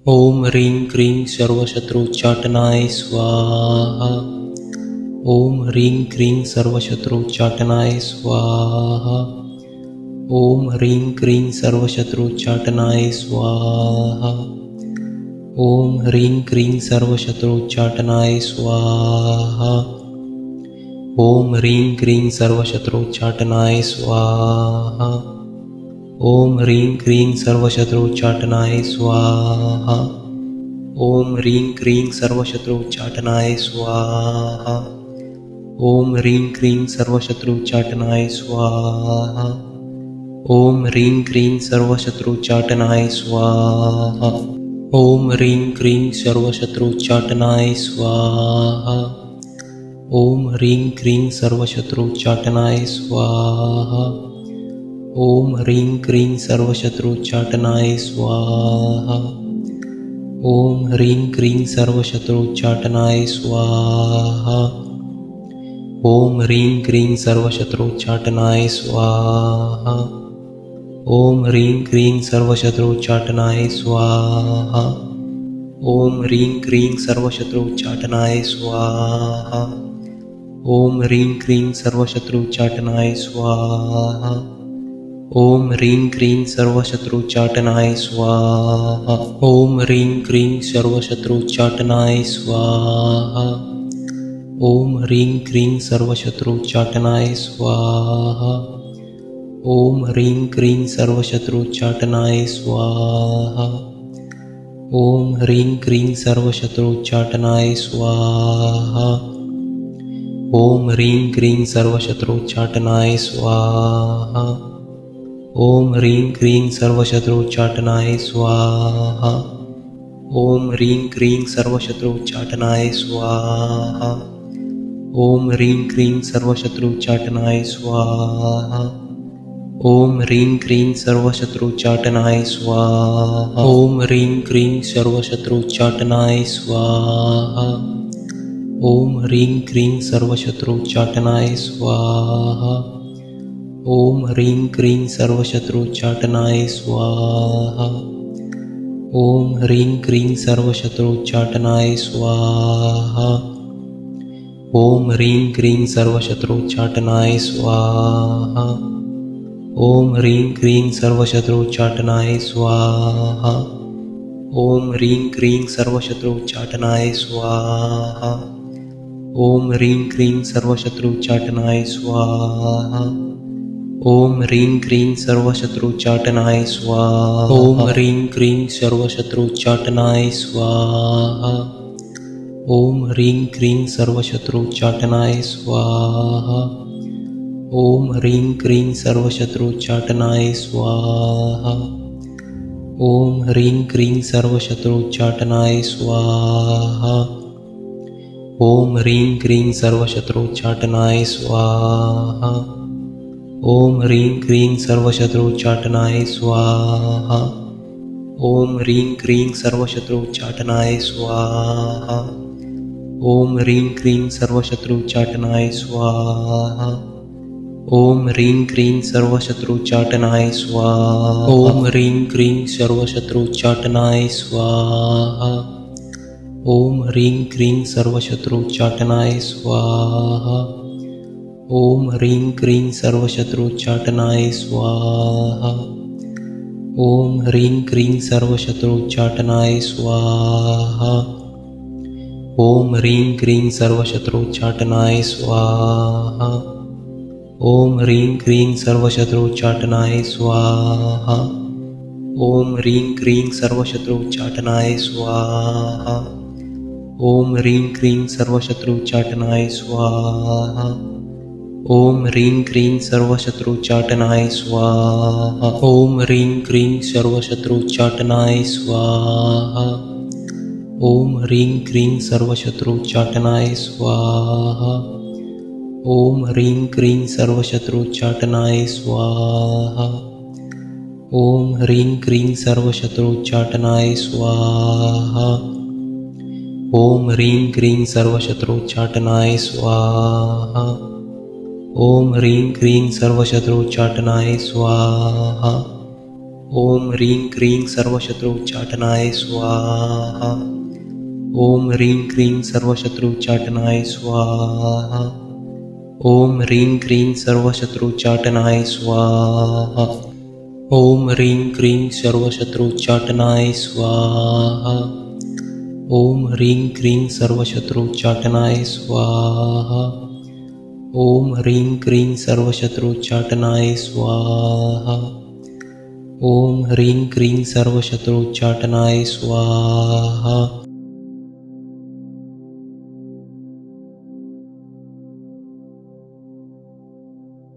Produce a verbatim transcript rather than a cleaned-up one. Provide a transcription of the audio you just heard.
ओम ह्रीं क्रीं सर्वशत्रुच्चाटनाय स्वाहा। ओम ह्रीं क्रीं सर्वशत्रुच्चाटनाय स्वाहा। ओम ह्रीं क्रीं सर्वशत्रुच्चाटनाय स्वाहा। ओम ह्रीं क्रीं सर्वशत्रुच्चाटनाय स्वाहा। ओम ह्रीं क्रीं सर्वशत्रुच्चाटनाय स्वाहा। ओम ह्रीं क्रीं सर्वशत्रुच्चाटनाय स्वाहा। ओम ह्रीं क्रीं सर्वशत्रुच्चाटनाय स्वाहा। ओम ह्रीं क्रीं सर्वशत्रुच्चाटनाय स्वाहा। ओम ह्रीं क्रीं सर्वशत्रुच्चाटनाय स्वाहा। ओम ह्रीं क्रीं सर्वशत्रुच्चाटनाय स्वाहा। ओम ह्रीं क्रीं सर्वशत्रुच्चाटनाय स्वाहा। ओम ह्रीं क्रीं सर्वशत्रुच्चाटनाय स्वाहा। ओम ह्रीं क्रीं सर्वशत्रुच्चाटनाय स्वाहा। ओम ह्रीं क्रीं सर्वशत्रुच्चाटनाय स्वाहा। ओम ह्रीं क्रीं सर्वशत्रुच्चाटनाय स्वाहा। ओम ह्रीं क्रीं सर्वशत्रुच्चाटनाय स्वाहा। ओम ह्रीं क्रीं सर्वशत्रुच्चाटनाय स्वाहा। ओम ह्रीं क्रीं सर्वशत्रुच्चाटनाय स्वाहा। ओम ह्रीं क्रीं सर्वशत्रुच्चाटनाय स्वाहा। ओम ह्रीं क्रीं सर्वशत्रुच्चाटनाय स्वाहा। ओम ह्रीं क्रीं सर्वशत्रुच्चाटनाय स्वाहा। ओम ह्रीं क्रीं सर्वशत्रुच्चाटनाय स्वाहा। ओम ह्रीं क्रीं सर्वशत्रुच्चाटनाय स्वाहा। ओम ह्रीं क्रीं सर्वशत्रुच्चाटनाय स्वाहा। ओम ह्रीं क्रीं सर्वशत्रुच्चाटनाय स्वाहा। ओम ह्रीं क्रीं सर्वशत्रुच्चाटनाय स्वाहा। ओम ह्रीं क्रीं सर्वशत्रुच्चाटनाय स्वाहा। ओम ह्रीं क्रीं सर्वशत्रुच्चाटनाय स्वाहा। ओम ह्रीं क्रीं सर्वशत्रुच्चाटनाय स्वाहा। ओम ह्रीं क्रीं सर्वशत्रुच्चाटनाय स्वाहा। ओम ह्रीं क्रीं सर्वशत्रुच्चाटनाय स्वाहा। ओम ह्रीं क्रीं सर्वशत्रुच्चाटनाय स्वाहा। ओम ह्रीं क्रीं सर्वशत्रुच्चाटनाय स्वाहा। ओम ह्रीं क्रीं सर्वशत्रुच्चाटनाय स्वाहा। ओम ह्रीं क्रीं सर्वशत्रुच्चाटनाय स्वाहा। ओम ह्रीं क्रीं सर्वशत्रुच्चाटनाय स्वाहा। ओम ह्रीं क्रीं सर्वशत्रुच्चाटनाय स्वाहा। ओम ह्रीं क्रीं सर्वशत्रुच्चाटनाय स्वाहा। ओम ह्रीं क्रीं सर्वशत्रुच्चाटनाय स्वाहा। ओम ह्रीं क्रीं सर्वशत्रुच्चाटनाय स्वाहा। ओम ह्रीं क्रीं सर्वशत्रुच्चाटनाय स्वाहा। ओम ह्रीं क्रीं सर्वशत्रुच्चाटनाय स्वाहा। ओम ह्रीं क्रीं सर्वशत्रुच्चाटनाय स्वाहा। ओम ह्रीं क्रीं सर्वशत्रुच्चाटनाय स्वाहा। ओम ह्रीं क्रीं सर्वशत्रुच्चाटनाय स्वाहा। ओम ह्रीं क्रीं सर्वशत्रुच्चाटनाय स्वाहा। ओम ह्रीं क्रीं सर्वशत्रुच्चाटनाय स्वाहा। ओम ह्रीं क्रीं सर्वशत्रुच्चाटनाय स्वाहा। ओम ह्रीं क्रीं सर्वशत्रुच्चाटनाय स्वाहा। ओम ह्रीं क्रीं सर्वशत्रुच्चाटनाय स्वाहा। ओम ह्रीं क्रीं सर्वशत्रुच्चाटनाय स्वाहा। ओम ह्रीं क्रीं सर्वशत्रुच्चाटनाय स्वाहा। ओम ह्रीं क्रीं सर्वशत्रुच्चाटनाय स्वाहा। ओम ह्रीं क्रीं सर्वशत्रुच्चाटनाय स्वाहा। ओम ह्रीं क्रीं सर्वशत्रुच्चाटनाय स्वाहा। ओम ह्रीं क्रीं सर्वशत्रुच्चाटनाय स्वाहा। ओम ह्रीं क्रीं सर्वशत्रुच्चाटनाय स्वाहा। ओम ह्रीं क्रीं सर्वशत्रुच्चाटनाय स्वाहा। ओम ह्रीं क्रीं सर्वशत्रुच्चाटनाय स्वाहा। ओम ह्रीं क्रीं सर्वशत्रुच्चाटनाय स्वाहा। ॐ ह्रीं क्रीं सर्वशत्रुच्चाटनाय स्वाहा। ॐ ह्रीं क्रीं सर्वशत्रुच्चाटनाय स्वाहा। ॐ ह्रीं क्रीं सर्वशत्रुच्चाटनाय स्वाहा। ॐ ह्रीं क्रीं सर्वशत्रुच्चाटनाय स्वाहा। ॐ ह्रीं क्रीं सर्वशत्रुच्चाटनाय स्वाहा। ॐ ह्रीं क्रीं सर्वशत्रुच्चाटनाय स्वाहा। ॐ ह्रीं क्रीं सर्वशत्रुच्चाटनाय स्वाहा।